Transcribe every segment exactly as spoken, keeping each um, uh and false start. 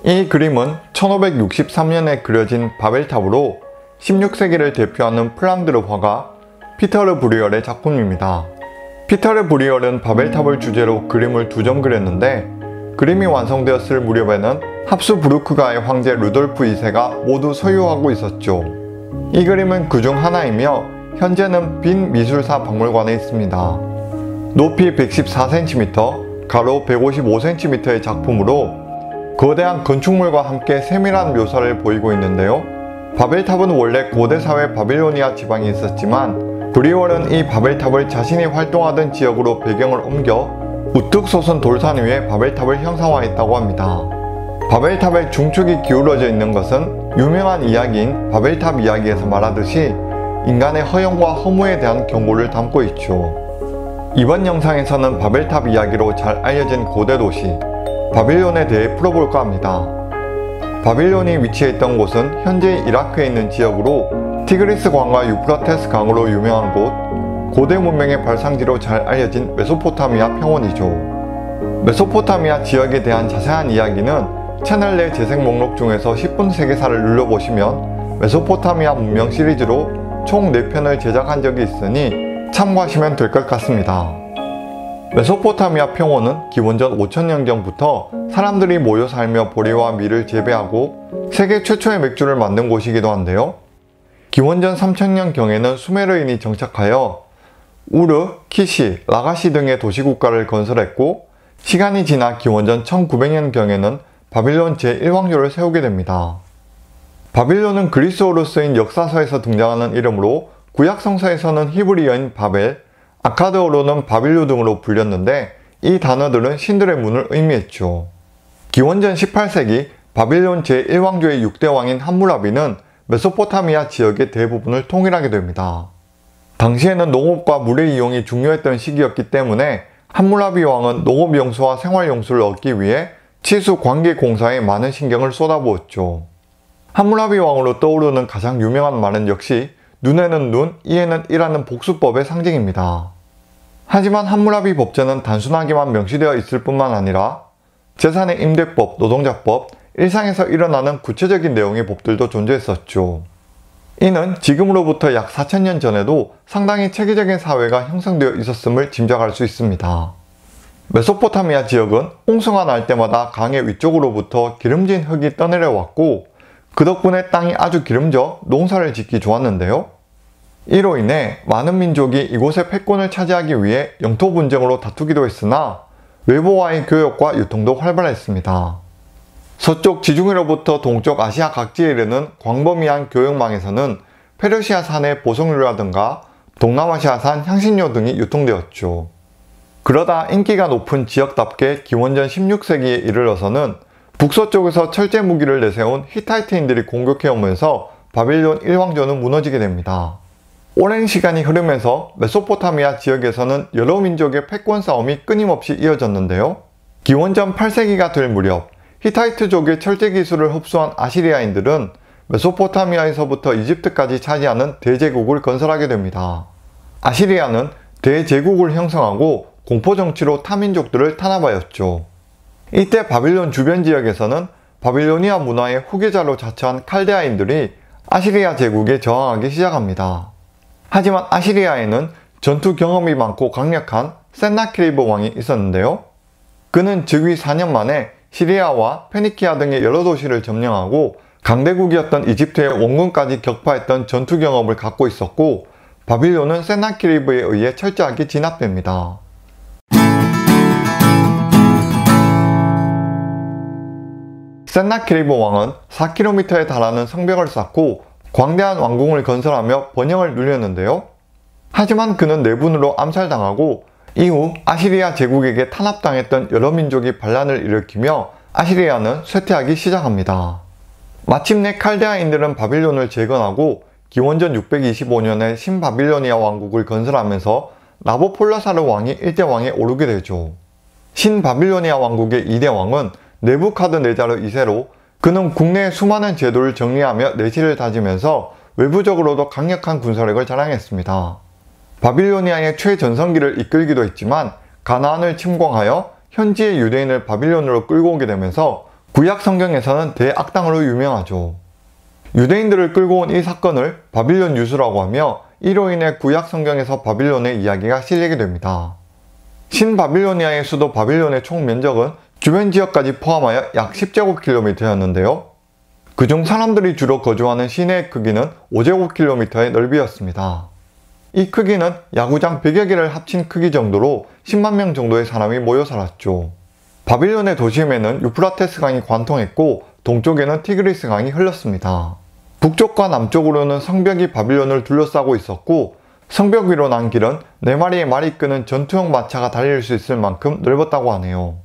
이 그림은 천오백육십삼 년에 그려진 바벨탑으로 십육 세기를 대표하는 플랑드르 화가 피터 브리얼의 작품입니다. 피터 브리얼은 바벨탑을 주제로 그림을 두 점 그렸는데 그림이 완성되었을 무렵에는 합스부르크가의 황제 루돌프 이 세가 모두 소유하고 있었죠. 이 그림은 그중 하나이며 현재는 빈 미술사 박물관에 있습니다. 높이 백십사 센티미터, 가로 백오십오 센티미터의 작품으로 거대한 건축물과 함께 세밀한 묘사를 보이고 있는데요. 바벨탑은 원래 고대사회 바빌로니아 지방에 있었지만 브리얼은 이 바벨탑을 자신이 활동하던 지역으로 배경을 옮겨 우뚝 솟은 돌산 위에 바벨탑을 형상화했다고 합니다. 바벨탑의 중축이 기울어져 있는 것은 유명한 이야기인 바벨탑 이야기에서 말하듯이 인간의 허영과 허무에 대한 경고를 담고 있죠. 이번 영상에서는 바벨탑 이야기로 잘 알려진 고대 도시 바빌론에 대해 풀어볼까 합니다. 바빌론이 위치해 있던 곳은 현재 이라크에 있는 지역으로 티그리스 강과 유프라테스 강으로 유명한 곳, 고대 문명의 발상지로 잘 알려진 메소포타미아 평원이죠. 메소포타미아 지역에 대한 자세한 이야기는 채널 내 재생 목록 중에서 십 분 세계사를 눌러보시면 메소포타미아 문명 시리즈로 총 네 편을 제작한 적이 있으니 참고하시면 될 것 같습니다. 메소포타미아 평원은 기원전 오천 년경부터 사람들이 모여 살며 보리와 밀을 재배하고 세계 최초의 맥주를 만든 곳이기도 한데요. 기원전 삼천 년경에는 수메르인이 정착하여 우르, 키시, 라가시 등의 도시국가를 건설했고 시간이 지나 기원전 천구백 년경에는 바빌론 제일 왕조를 세우게 됩니다. 바빌론은 그리스어로 쓰인 역사서에서 등장하는 이름으로 구약 성서에서는 히브리어인 바벨, 아카드어로는 바빌루 등으로 불렸는데 이 단어들은 신들의 문을 의미했죠. 기원전 십팔 세기 바빌론 제일 왕조의 육 대 왕인 함무라비는 메소포타미아 지역의 대부분을 통일하게 됩니다. 당시에는 농업과 물의 이용이 중요했던 시기였기 때문에 함무라비 왕은 농업 용수와 생활 용수를 얻기 위해 치수 관계 공사에 많은 신경을 쏟아부었죠. 함무라비 왕으로 떠오르는 가장 유명한 말은 역시 눈에는 눈, 이에는 이라는 복수법의 상징입니다. 하지만 함무라비 법제는 단순하게만 명시되어 있을 뿐만 아니라 재산의 임대법, 노동자법, 일상에서 일어나는 구체적인 내용의 법들도 존재했었죠. 이는 지금으로부터 약 사천 년 전에도 상당히 체계적인 사회가 형성되어 있었음을 짐작할 수 있습니다. 메소포타미아 지역은 홍수가 날 때마다 강의 위쪽으로부터 기름진 흙이 떠내려왔고 그 덕분에 땅이 아주 기름져 농사를 짓기 좋았는데요. 이로 인해 많은 민족이 이곳의 패권을 차지하기 위해 영토 분쟁으로 다투기도 했으나 외부와의 교역과 유통도 활발했습니다. 서쪽 지중해로부터 동쪽 아시아 각지에 이르는 광범위한 교역망에서는 페르시아산의 보석류라든가 동남아시아산 향신료 등이 유통되었죠. 그러다 인기가 높은 지역답게 기원전 십육 세기에 이르러서는 북서쪽에서 철제 무기를 내세운 히타이트인들이 공격해오면서 바빌론 일 왕조는 무너지게 됩니다. 오랜 시간이 흐르면서 메소포타미아 지역에서는 여러 민족의 패권 싸움이 끊임없이 이어졌는데요. 기원전 팔 세기가 될 무렵 히타이트족의 철제 기술을 흡수한 아시리아인들은 메소포타미아에서부터 이집트까지 차지하는 대제국을 건설하게 됩니다. 아시리아는 대제국을 형성하고 공포정치로 타민족들을 탄압하였죠. 이때 바빌론 주변 지역에서는 바빌로니아 문화의 후계자로 자처한 칼데아인들이 아시리아 제국에 저항하기 시작합니다. 하지만 아시리아에는 전투 경험이 많고 강력한 센나케리브 왕이 있었는데요. 그는 즉위 사 년 만에 시리아와 페니키아 등의 여러 도시를 점령하고 강대국이었던 이집트의 원군까지 격파했던 전투 경험을 갖고 있었고 바빌론은 센나케리브에 의해 철저하게 진압됩니다. 센나케리브 왕은 사 킬로미터에 달하는 성벽을 쌓고 광대한 왕궁을 건설하며 번영을 누렸는데요. 하지만 그는 내분으로 암살당하고 이후 아시리아 제국에게 탄압당했던 여러 민족이 반란을 일으키며 아시리아는 쇠퇴하기 시작합니다. 마침내 칼데아인들은 바빌론을 재건하고 기원전 육백이십오 년에 신바빌로니아 왕국을 건설하면서 나보폴라사르 왕이 일 대 왕에 오르게 되죠. 신바빌로니아 왕국의 이 대 왕은 네부카드네자르 이 세로 그는 국내의 수많은 제도를 정리하며 내실을 다지면서 외부적으로도 강력한 군사력을 자랑했습니다. 바빌로니아의 최전성기를 이끌기도 했지만 가나안을 침공하여 현지의 유대인을 바빌론으로 끌고 오게 되면서 구약 성경에서는 대악당으로 유명하죠. 유대인들을 끌고 온 이 사건을 바빌론 유수라고 하며 이로 인해 구약 성경에서 바빌론의 이야기가 실리게 됩니다. 신바빌로니아의 수도 바빌론의 총 면적은 주변 지역까지 포함하여 약 십 제곱킬로미터였는데요. 그중 사람들이 주로 거주하는 시내의 크기는 오 제곱킬로미터의 넓이였습니다. 이 크기는 야구장 백여 개를 합친 크기 정도로 십만 명 정도의 사람이 모여 살았죠. 바빌론의 도심에는 유프라테스 강이 관통했고 동쪽에는 티그리스 강이 흘렀습니다. 북쪽과 남쪽으로는 성벽이 바빌론을 둘러싸고 있었고 성벽 위로 난 길은 네 마리의 말이 이끄는 전투용 마차가 달릴 수 있을 만큼 넓었다고 하네요.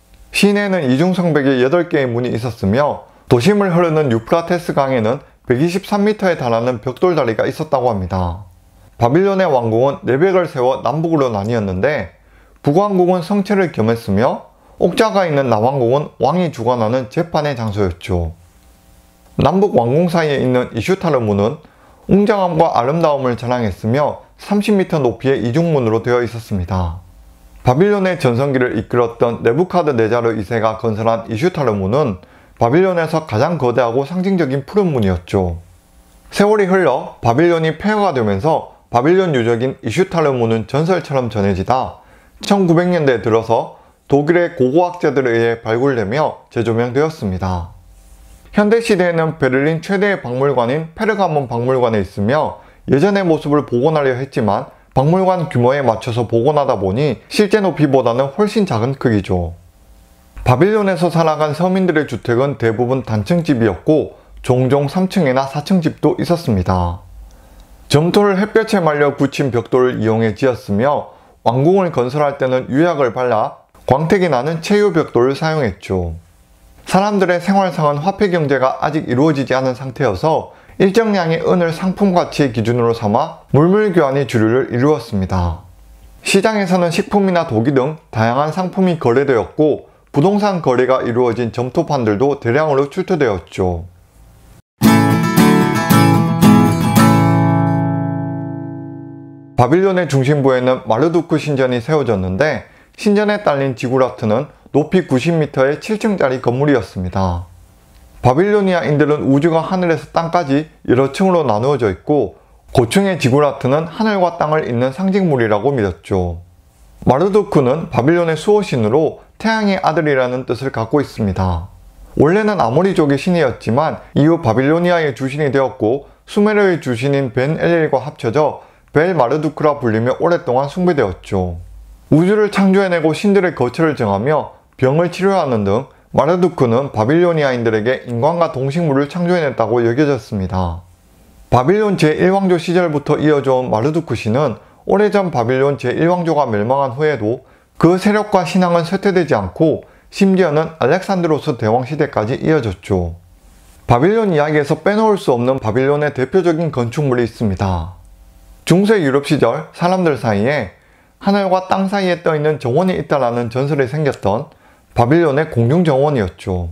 시내에는 이중성벽에 여덟 개의 문이 있었으며 도심을 흐르는 유프라테스 강에는 백이십삼 미터에 달하는 벽돌 다리가 있었다고 합니다. 바빌론의 왕궁은 내벽을 세워 남북으로 나뉘었는데 북왕궁은 성체를 겸했으며 옥자가 있는 남왕궁은 왕이 주관하는 재판의 장소였죠. 남북 왕궁 사이에 있는 이슈타르문은 웅장함과 아름다움을 자랑했으며 삼십 미터 높이의 이중문으로 되어 있었습니다. 바빌론의 전성기를 이끌었던 네부카드네자르 이 세가 건설한 이슈타르문은 바빌론에서 가장 거대하고 상징적인 푸른 문이었죠. 세월이 흘러 바빌론이 폐허가 되면서 바빌론 유적인 이슈타르문은 전설처럼 전해지다 천구백 년대에 들어서 독일의 고고학자들에 의해 발굴되며 재조명되었습니다. 현대시대에는 베를린 최대의 박물관인 페르가몬 박물관에 있으며 예전의 모습을 복원하려 했지만 박물관 규모에 맞춰서 복원하다 보니 실제 높이보다는 훨씬 작은 크기죠. 바빌론에서 살아간 서민들의 주택은 대부분 단층집이었고 종종 삼 층이나 사 층 집도 있었습니다. 점토를 햇볕에 말려 굳힌 벽돌을 이용해 지었으며 왕궁을 건설할 때는 유약을 발라 광택이 나는 체유 벽돌을 사용했죠. 사람들의 생활상은 화폐 경제가 아직 이루어지지 않은 상태여서 일정량의 은을 상품 가치의 기준으로 삼아 물물 교환이 주류를 이루었습니다. 시장에서는 식품이나 도기 등 다양한 상품이 거래되었고 부동산 거래가 이루어진 점토판들도 대량으로 출토되었죠. 바빌론의 중심부에는 마르두크 신전이 세워졌는데 신전에 딸린 지구라트는 높이 구십 미터의 칠 층짜리 건물이었습니다. 바빌로니아인들은 우주가 하늘에서 땅까지 여러 층으로 나누어져 있고 고층의 지구라트는 하늘과 땅을 잇는 상징물이라고 믿었죠. 마르두크는 바빌론의 수호신으로 태양의 아들이라는 뜻을 갖고 있습니다. 원래는 아모리족의 신이었지만 이후 바빌로니아의 주신이 되었고 수메르의 주신인 벤-엘릴과 합쳐져 벨-마르두크라 불리며 오랫동안 숭배되었죠. 우주를 창조해내고 신들의 거처를 정하며 병을 치료하는 등 마르두크는 바빌로니아인들에게 인간과 동식물을 창조해냈다고 여겨졌습니다. 바빌론 제일 왕조 시절부터 이어져온 마르두크 신은 오래전 바빌론 제일 왕조가 멸망한 후에도 그 세력과 신앙은 쇠퇴되지 않고 심지어는 알렉산드로스 대왕 시대까지 이어졌죠. 바빌론 이야기에서 빼놓을 수 없는 바빌론의 대표적인 건축물이 있습니다. 중세 유럽 시절 사람들 사이에 하늘과 땅 사이에 떠있는 정원이 있다라는 전설이 생겼던 바빌론의 공중정원이었죠.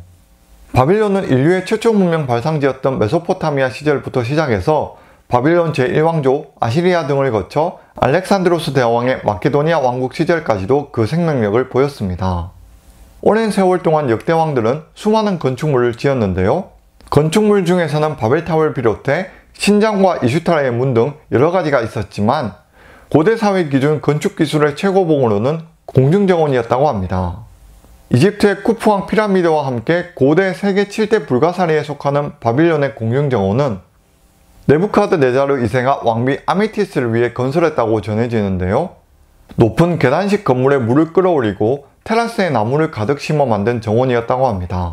바빌론은 인류의 최초 문명 발상지였던 메소포타미아 시절부터 시작해서 바빌론 제일 왕조, 아시리아 등을 거쳐 알렉산드로스 대왕의 마케도니아 왕국 시절까지도 그 생명력을 보였습니다. 오랜 세월 동안 역대 왕들은 수많은 건축물을 지었는데요. 건축물 중에서는 바벨탑을 비롯해 신장과 이슈타르의 문 등 여러 가지가 있었지만 고대 사회 기준 건축 기술의 최고봉으로는 공중정원이었다고 합니다. 이집트의 쿠프왕 피라미드와 함께 고대 세계 칠 대 불가사리에 속하는 바빌론의 공중정원은 네부카드네자르 이 세가 왕비 아메티스를 위해 건설했다고 전해지는데요. 높은 계단식 건물에 물을 끌어올리고 테라스에 나무를 가득 심어 만든 정원이었다고 합니다.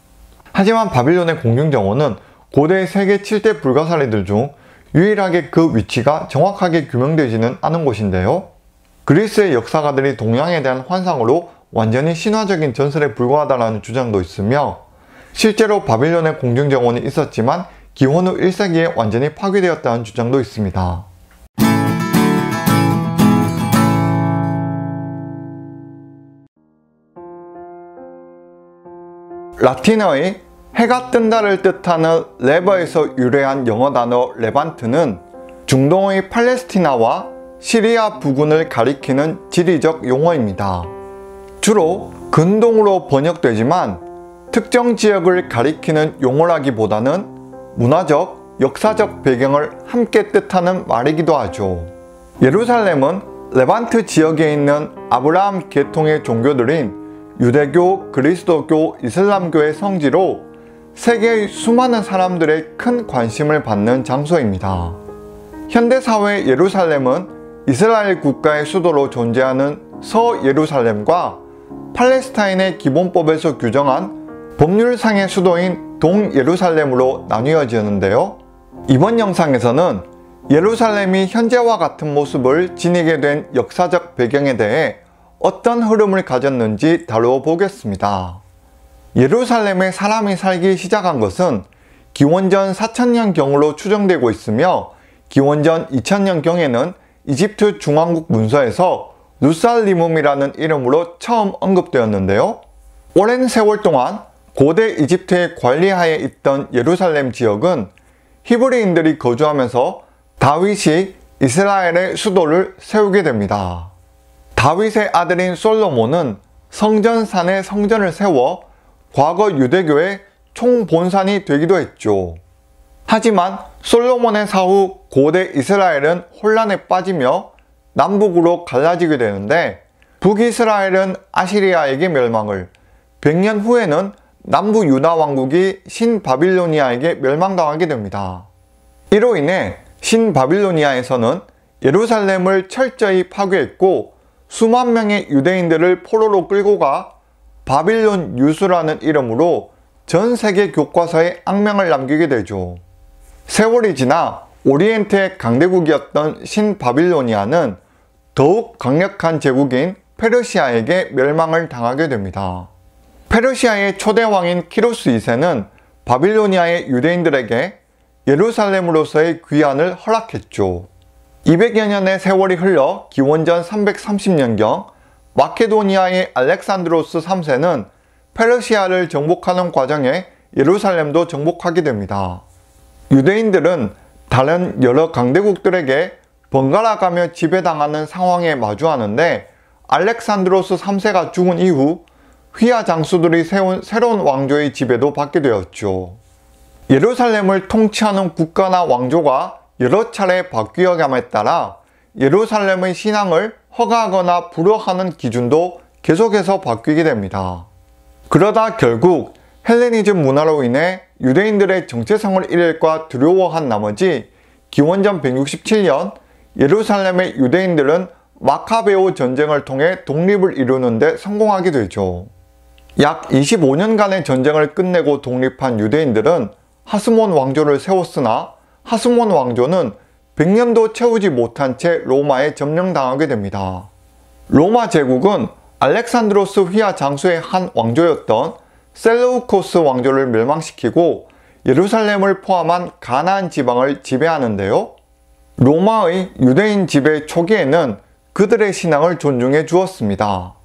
하지만 바빌론의 공중정원은 고대 세계 칠 대 불가사리들 중 유일하게 그 위치가 정확하게 규명되지는 않은 곳인데요. 그리스의 역사가들이 동양에 대한 환상으로 완전히 신화적인 전설에 불과하다는 주장도 있으며 실제로 바빌론의 공중정원이 있었지만 기원 후 일 세기에 완전히 파괴되었다는 주장도 있습니다. 라틴어의 해가 뜬다를 뜻하는 레버에서 유래한 영어 단어 레반트는 중동의 팔레스티나와 시리아 부근을 가리키는 지리적 용어입니다. 주로 근동으로 번역되지만 특정 지역을 가리키는 용어라기보다는 문화적, 역사적 배경을 함께 뜻하는 말이기도 하죠. 예루살렘은 레반트 지역에 있는 아브라함 계통의 종교들인 유대교, 그리스도교, 이슬람교의 성지로 세계의 수많은 사람들의 큰 관심을 받는 장소입니다. 현대사회의 예루살렘은 이스라엘 국가의 수도로 존재하는 서예루살렘과 팔레스타인의 기본법에서 규정한 법률상의 수도인 동예루살렘으로 나뉘어지는데요. 이번 영상에서는 예루살렘이 현재와 같은 모습을 지니게 된 역사적 배경에 대해 어떤 흐름을 가졌는지 다루어 보겠습니다. 예루살렘에 사람이 살기 시작한 것은 기원전 사천 년경으로 추정되고 있으며 기원전 이천 년경에는 이집트 중앙국 문서에서 루살리움이라는 이름으로 처음 언급되었는데요. 오랜 세월 동안 고대 이집트의 관리하에 있던 예루살렘 지역은 히브리인들이 거주하면서 다윗이 이스라엘의 수도를 세우게 됩니다. 다윗의 아들인 솔로몬은 성전산에 성전을 세워 과거 유대교의 총본산이 되기도 했죠. 하지만 솔로몬의 사후 고대 이스라엘은 혼란에 빠지며 남북으로 갈라지게 되는데 북이스라엘은 아시리아에게 멸망을, 백 년 후에는 남부 유다 왕국이 신바빌로니아에게 멸망당하게 됩니다. 이로 인해 신바빌로니아에서는 예루살렘을 철저히 파괴했고 수만 명의 유대인들을 포로로 끌고 가 바빌론 유수라는 이름으로 전 세계 교과서에 악명을 남기게 되죠. 세월이 지나 오리엔트의 강대국이었던 신바빌로니아는 더욱 강력한 제국인 페르시아에게 멸망을 당하게 됩니다. 페르시아의 초대 왕인 키루스 이 세는 바빌로니아의 유대인들에게 예루살렘으로서의 귀환을 허락했죠. 이백여 년의 세월이 흘러 기원전 삼백삼십 년경 마케도니아의 알렉산드로스 삼 세는 페르시아를 정복하는 과정에 예루살렘도 정복하게 됩니다. 유대인들은 다른 여러 강대국들에게 번갈아가며 지배당하는 상황에 마주하는데 알렉산드로스 삼 세가 죽은 이후 휘하 장수들이 세운 새로운 왕조의 지배도 받게 되었죠. 예루살렘을 통치하는 국가나 왕조가 여러 차례 바뀌어감에 따라 예루살렘의 신앙을 허가하거나 불허하는 기준도 계속해서 바뀌게 됩니다. 그러다 결국 헬레니즘 문화로 인해 유대인들의 정체성을 잃을까 두려워한 나머지 기원전 백육십칠 년 예루살렘의 유대인들은 마카베오 전쟁을 통해 독립을 이루는 데 성공하게 되죠. 약 이십오 년간의 전쟁을 끝내고 독립한 유대인들은 하스몬 왕조를 세웠으나 하스몬 왕조는 백 년도 채우지 못한 채 로마에 점령당하게 됩니다. 로마 제국은 알렉산드로스 휘하 장수의 한 왕조였던 셀루코스 왕조를 멸망시키고 예루살렘을 포함한 가나안 지방을 지배하는데요. 로마의 유대인 지배 초기에는 그들의 신앙을 존중해 주었습니다.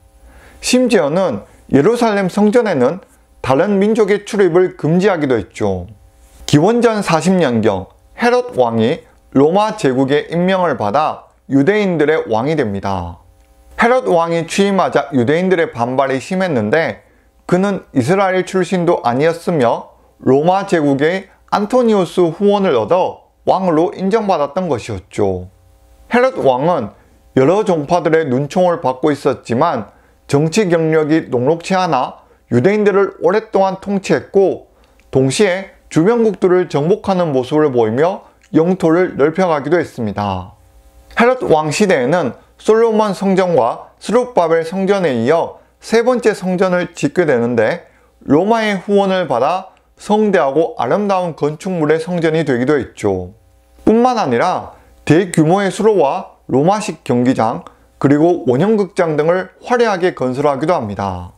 심지어는 예루살렘 성전에는 다른 민족의 출입을 금지하기도 했죠. 기원전 사십 년경 헤롯 왕이 로마 제국의 임명을 받아 유대인들의 왕이 됩니다. 헤롯 왕이 취임하자 유대인들의 반발이 심했는데 그는 이스라엘 출신도 아니었으며 로마 제국의 안토니우스 후원을 얻어 왕으로 인정받았던 것이었죠. 헤롯 왕은 여러 종파들의 눈총을 받고 있었지만 정치 경력이 녹록치 않아 유대인들을 오랫동안 통치했고 동시에 주변국들을 정복하는 모습을 보이며 영토를 넓혀가기도 했습니다. 헤롯 왕 시대에는 솔로몬 성전과 스룹바벨 성전에 이어 세 번째 성전을 짓게 되는데 로마의 후원을 받아 성대하고 아름다운 건축물의 성전이 되기도 했죠. 뿐만 아니라 대규모의 수로와 로마식 경기장 그리고 원형극장 등을 화려하게 건설하기도 합니다.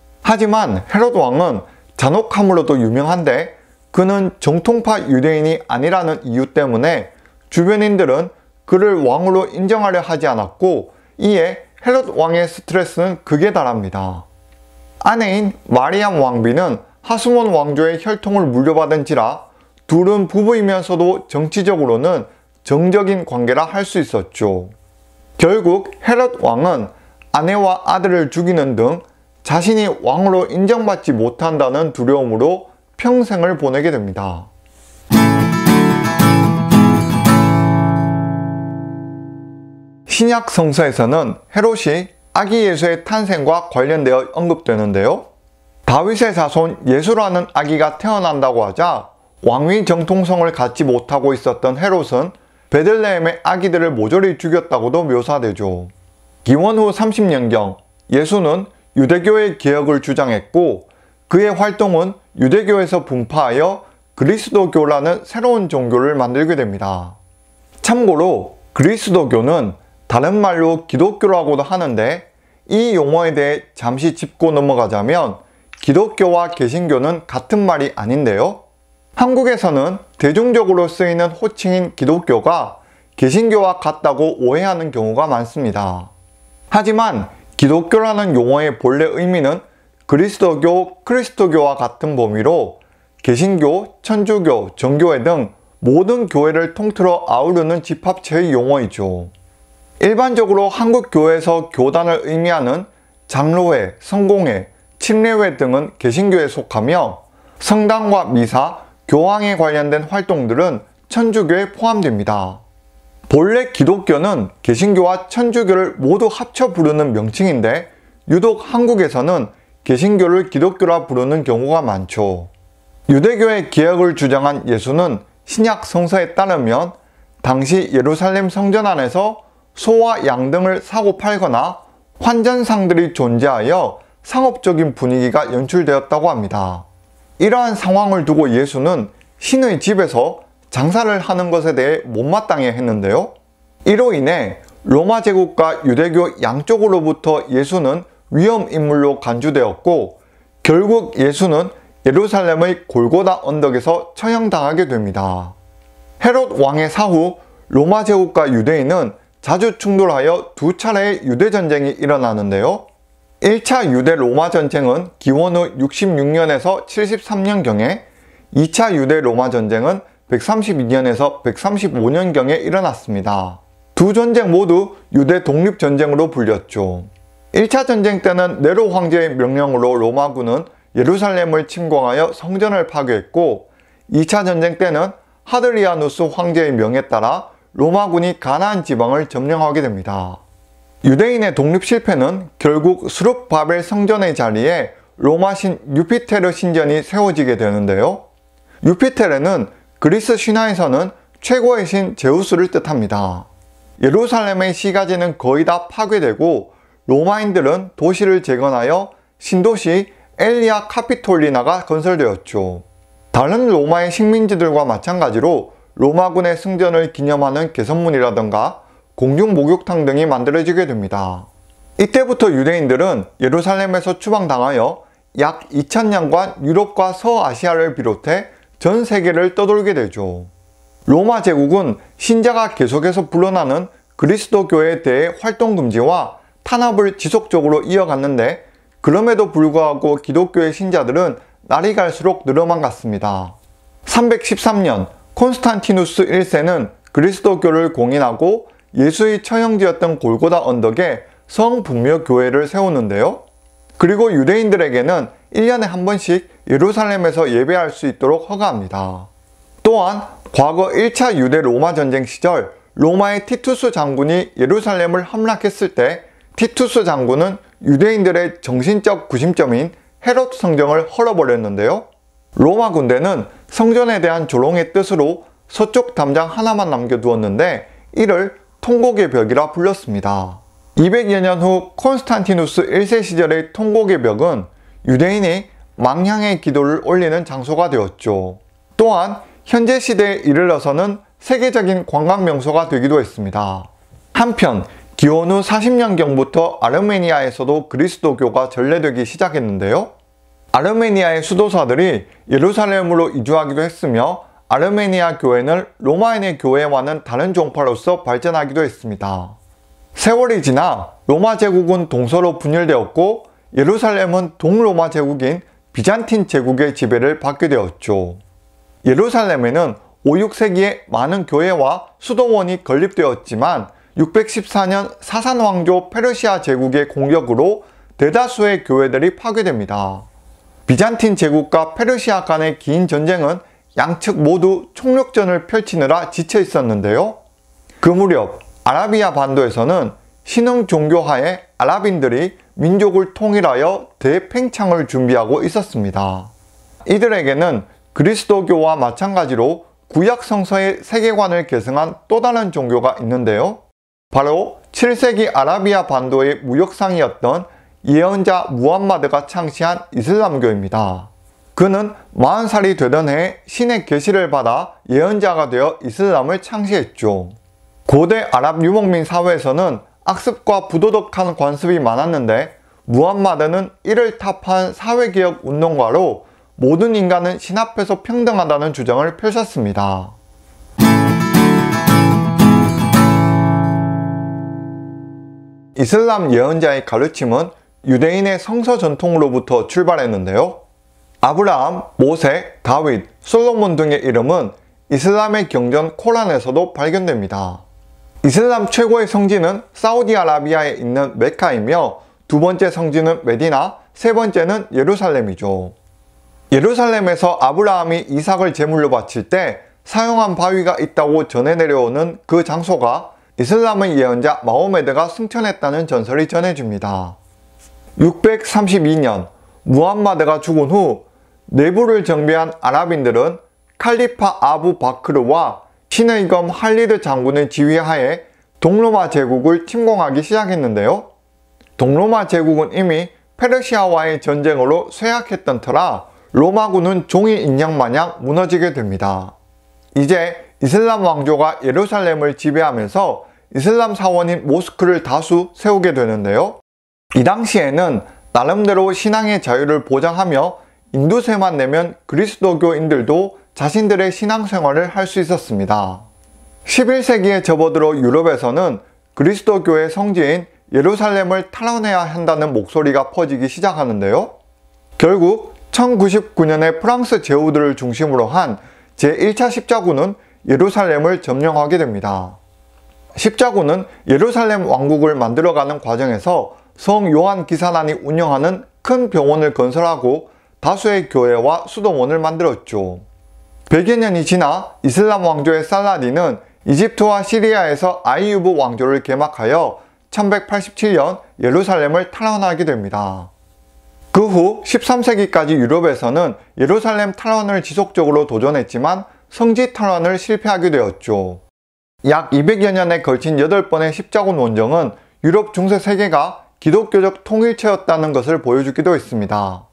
하지만 헤롯 왕은 잔혹함으로도 유명한데 그는 정통파 유대인이 아니라는 이유 때문에 주변인들은 그를 왕으로 인정하려 하지 않았고 이에 헤롯 왕의 스트레스는 극에 달합니다. 아내인 마리암 왕비는 하스몬 왕조의 혈통을 물려받은지라 둘은 부부이면서도 정치적으로는 정적인 관계라 할 수 있었죠. 결국 헤롯 왕은 아내와 아들을 죽이는 등 자신이 왕으로 인정받지 못한다는 두려움으로 평생을 보내게 됩니다. 신약 성서에서는 헤롯이 아기 예수의 탄생과 관련되어 언급되는데요. 다윗의 자손 예수라는 아기가 태어난다고 하자 왕위 정통성을 갖지 못하고 있었던 헤롯은 베들레헴의 아기들을 모조리 죽였다고도 묘사되죠. 기원 후 삼십 년경 예수는 유대교의 개혁을 주장했고 그의 활동은 유대교에서 분파하여 그리스도교라는 새로운 종교를 만들게 됩니다. 참고로 그리스도교는 다른 말로 기독교라고도 하는데 이 용어에 대해 잠시 짚고 넘어가자면 기독교와 개신교는 같은 말이 아닌데요. 한국에서는 대중적으로 쓰이는 호칭인 기독교가 개신교와 같다고 오해하는 경우가 많습니다. 하지만 기독교라는 용어의 본래 의미는 그리스도교, 크리스토교와 같은 범위로 개신교, 천주교, 정교회 등 모든 교회를 통틀어 아우르는 집합체의 용어이죠. 일반적으로 한국 교회에서 교단을 의미하는 장로회, 성공회, 침례회 등은 개신교에 속하며 성당과 미사, 교황에 관련된 활동들은 천주교에 포함됩니다. 본래 기독교는 개신교와 천주교를 모두 합쳐 부르는 명칭인데 유독 한국에서는 개신교를 기독교라 부르는 경우가 많죠. 유대교의 개혁을 주장한 예수는 신약 성서에 따르면 당시 예루살렘 성전 안에서 소와 양 등을 사고 팔거나 환전상들이 존재하여 상업적인 분위기가 연출되었다고 합니다. 이러한 상황을 두고 예수는 신의 집에서 장사를 하는 것에 대해 못마땅해 했는데요. 이로 인해 로마 제국과 유대교 양쪽으로부터 예수는 위험인물로 간주되었고 결국 예수는 예루살렘의 골고다 언덕에서 처형당하게 됩니다. 헤롯 왕의 사후 로마 제국과 유대인은 자주 충돌하여 두 차례의 유대전쟁이 일어나는데요. 일 차 유대 로마 전쟁은 기원 후 육십육 년에서 칠십삼 년경에, 이 차 유대 로마 전쟁은 백삼십이 년에서 백삼십오 년경에 일어났습니다. 두 전쟁 모두 유대 독립전쟁으로 불렸죠. 일 차 전쟁 때는 네로 황제의 명령으로 로마군은 예루살렘을 침공하여 성전을 파괴했고, 이 차 전쟁 때는 하드리아누스 황제의 명에 따라 로마군이 가나안 지방을 점령하게 됩니다. 유대인의 독립 실패는 결국 스룹바벨 성전의 자리에 로마 신 유피테르 신전이 세워지게 되는데요. 유피테르는 그리스 신화에서는 최고의 신 제우스를 뜻합니다. 예루살렘의 시가지는 거의 다 파괴되고 로마인들은 도시를 재건하여 신도시 엘리아 카피톨리나가 건설되었죠. 다른 로마의 식민지들과 마찬가지로 로마군의 승전을 기념하는 개선문이라던가 공중 목욕탕 등이 만들어지게 됩니다. 이때부터 유대인들은 예루살렘에서 추방당하여 약 이천 년간 유럽과 서아시아를 비롯해 전 세계를 떠돌게 되죠. 로마 제국은 신자가 계속해서 불어나는 그리스도교에 대해 활동 금지와 탄압을 지속적으로 이어갔는데 그럼에도 불구하고 기독교의 신자들은 날이 갈수록 늘어만 갔습니다. 삼백십삼 년 콘스탄티누스 일 세는 그리스도교를 공인하고 예수의 처형지였던 골고다 언덕에 성분묘교회를 세우는데요. 그리고 유대인들에게는 일 년에 한 번씩 예루살렘에서 예배할 수 있도록 허가합니다. 또한 과거 일 차 유대 로마 전쟁 시절 로마의 티투스 장군이 예루살렘을 함락했을 때 티투스 장군은 유대인들의 정신적 구심점인 헤롯 성전을 헐어버렸는데요. 로마 군대는 성전에 대한 조롱의 뜻으로 서쪽 담장 하나만 남겨두었는데 이를 통곡의 벽이라 불렀습니다. 이백여 년 후 콘스탄티누스 일 세 시절의 통곡의 벽은 유대인이 망향의 기도를 올리는 장소가 되었죠. 또한 현재 시대에 이르러서는 세계적인 관광 명소가 되기도 했습니다. 한편 기원 후 사십 년경부터 아르메니아에서도 그리스도교가 전래되기 시작했는데요. 아르메니아의 수도사들이 예루살렘으로 이주하기도 했으며 아르메니아 교회는 로마인의 교회와는 다른 종파로서 발전하기도 했습니다. 세월이 지나 로마 제국은 동서로 분열되었고 예루살렘은 동로마 제국인 비잔틴 제국의 지배를 받게 되었죠. 예루살렘에는 오, 육 세기에 많은 교회와 수도원이 건립되었지만 육백십사 년 사산 왕조 페르시아 제국의 공격으로 대다수의 교회들이 파괴됩니다. 비잔틴 제국과 페르시아 간의 긴 전쟁은 양측 모두 총력전을 펼치느라 지쳐 있었는데요. 그 무렵 아라비아 반도에서는 신흥 종교하에 아랍인들이 민족을 통일하여 대팽창을 준비하고 있었습니다. 이들에게는 그리스도교와 마찬가지로 구약 성서의 세계관을 계승한 또 다른 종교가 있는데요. 바로 칠 세기 아라비아 반도의 무역상이었던 예언자 무함마드가 창시한 이슬람교입니다. 그는 마흔 살이 되던 해에 신의 계시를 받아 예언자가 되어 이슬람을 창시했죠. 고대 아랍 유목민 사회에서는 악습과 부도덕한 관습이 많았는데 무함마드는 이를 타파한 사회개혁 운동가로 모든 인간은 신 앞에서 평등하다는 주장을 펼쳤습니다. 이슬람 예언자의 가르침은 유대인의 성서 전통으로부터 출발했는데요. 아브라함, 모세, 다윗, 솔로몬 등의 이름은 이슬람의 경전 코란에서도 발견됩니다. 이슬람 최고의 성지는 사우디아라비아에 있는 메카이며 두 번째 성지는 메디나, 세 번째는 예루살렘이죠. 예루살렘에서 아브라함이 이삭을 제물로 바칠 때 사용한 바위가 있다고 전해 내려오는 그 장소가 이슬람의 예언자 마호메드가 승천했다는 전설이 전해집니다. 육백삼십이 년 무함마드가 죽은 후 내부를 정비한 아랍인들은 칼리파 아부 바크르와 신의 검 할리드 장군의 지휘하에 동로마 제국을 침공하기 시작했는데요. 동로마 제국은 이미 페르시아와의 전쟁으로 쇠약했던 터라 로마군은 종이 인형 마냥 무너지게 됩니다. 이제 이슬람 왕조가 예루살렘을 지배하면서 이슬람 사원인 모스크를 다수 세우게 되는데요. 이 당시에는 나름대로 신앙의 자유를 보장하며 인두세만 내면 그리스도교인들도 자신들의 신앙생활을 할 수 있었습니다. 십일 세기에 접어들어 유럽에서는 그리스도교의 성지인 예루살렘을 탈환해야 한다는 목소리가 퍼지기 시작하는데요. 결국 천구십구 년에 프랑스 제후들을 중심으로 한 제일 차 십자군은 예루살렘을 점령하게 됩니다. 십자군은 예루살렘 왕국을 만들어가는 과정에서 성 요한 기사단이 운영하는 큰 병원을 건설하고 다수의 교회와 수도원을 만들었죠. 백여 년이 지나 이슬람 왕조의 살라딘은 이집트와 시리아에서 아이유브 왕조를 개막하여 천백팔십칠 년 예루살렘을 탈환하게 됩니다. 그 후 십삼 세기까지 유럽에서는 예루살렘 탈환을 지속적으로 도전했지만 성지 탈환을 실패하게 되었죠. 약 이백여 년에 걸친 여덟 번의 십자군 원정은 유럽 중세 세계가 기독교적 통일체였다는 것을 보여주기도 했습니다.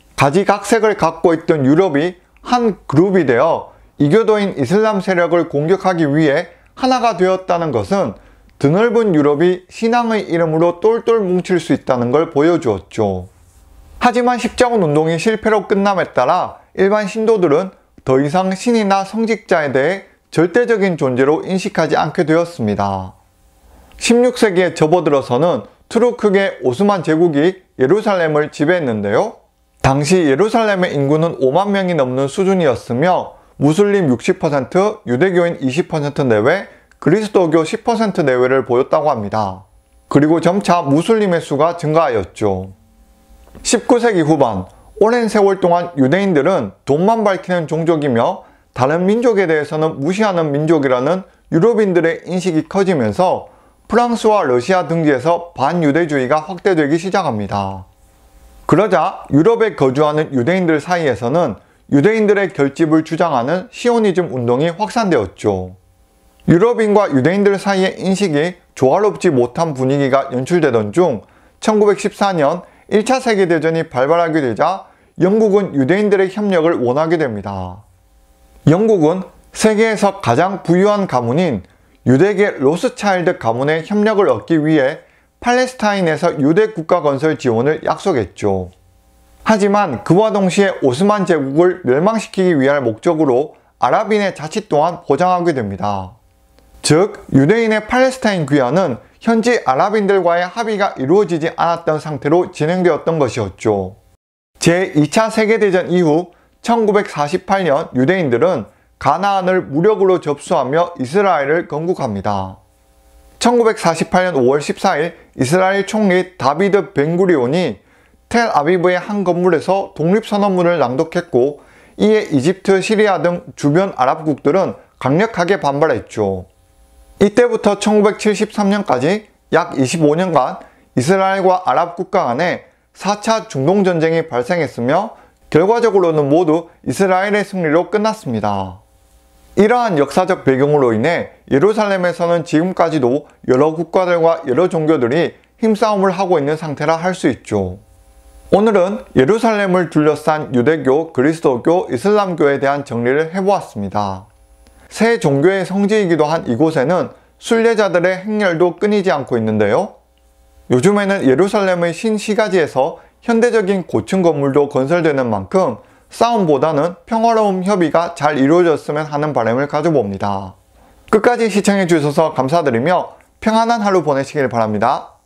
가지각색을 갖고 있던 유럽이 한 그룹이 되어 이교도인 이슬람 세력을 공격하기 위해 하나가 되었다는 것은 드넓은 유럽이 신앙의 이름으로 똘똘 뭉칠 수 있다는 걸 보여주었죠. 하지만 십자군 운동이 실패로 끝남에 따라 일반 신도들은 더 이상 신이나 성직자에 대해 절대적인 존재로 인식하지 않게 되었습니다. 십육 세기에 접어들어서는 투르크계 오스만 제국이 예루살렘을 지배했는데요. 당시 예루살렘의 인구는 오만 명이 넘는 수준이었으며 무슬림 육십 퍼센트, 유대교인 이십 퍼센트 내외, 그리스도교 십 퍼센트 내외를 보였다고 합니다. 그리고 점차 무슬림의 수가 증가하였죠. 십구 세기 후반, 오랜 세월 동안 유대인들은 돈만 밝히는 종족이며 다른 민족에 대해서는 무시하는 민족이라는 유럽인들의 인식이 커지면서 프랑스와 러시아 등지에서 반유대주의가 확대되기 시작합니다. 그러자 유럽에 거주하는 유대인들 사이에서는 유대인들의 결집을 주장하는 시오니즘 운동이 확산되었죠. 유럽인과 유대인들 사이의 인식이 조화롭지 못한 분위기가 연출되던 중 천구백십사 년 일 차 세계대전이 발발하게 되자 영국은 유대인들의 협력을 원하게 됩니다. 영국은 세계에서 가장 부유한 가문인 유대계 로스차일드 가문의 협력을 얻기 위해 팔레스타인에서 유대 국가 건설 지원을 약속했죠. 하지만 그와 동시에 오스만 제국을 멸망시키기 위한 목적으로 아랍인의 자치 또한 보장하게 됩니다. 즉, 유대인의 팔레스타인 귀환은 현지 아랍인들과의 합의가 이루어지지 않았던 상태로 진행되었던 것이었죠. 제이 차 세계대전 이후 천구백사십팔 년 유대인들은 가나안을 무력으로 접수하며 이스라엘을 건국합니다. 천구백사십팔 년 오월 십사일 이스라엘 총리 다비드 벤구리온이 텔아비브의 한 건물에서 독립선언문을 낭독했고, 이에 이집트, 시리아 등 주변 아랍국들은 강력하게 반발했죠. 이때부터 천구백칠십삼 년까지 약 이십오 년간 이스라엘과 아랍 국가 간에 사 차 중동전쟁이 발생했으며 결과적으로는 모두 이스라엘의 승리로 끝났습니다. 이러한 역사적 배경으로 인해 예루살렘에서는 지금까지도 여러 국가들과 여러 종교들이 힘싸움을 하고 있는 상태라 할 수 있죠. 오늘은 예루살렘을 둘러싼 유대교, 그리스도교, 이슬람교에 대한 정리를 해보았습니다. 세 종교의 성지이기도 한 이곳에는 순례자들의 행렬도 끊이지 않고 있는데요. 요즘에는 예루살렘의 신시가지에서 현대적인 고층 건물도 건설되는 만큼 싸움보다는 평화로운 협의가 잘 이루어졌으면 하는 바람을 가져봅니다. 끝까지 시청해주셔서 감사드리며 평안한 하루 보내시길 바랍니다.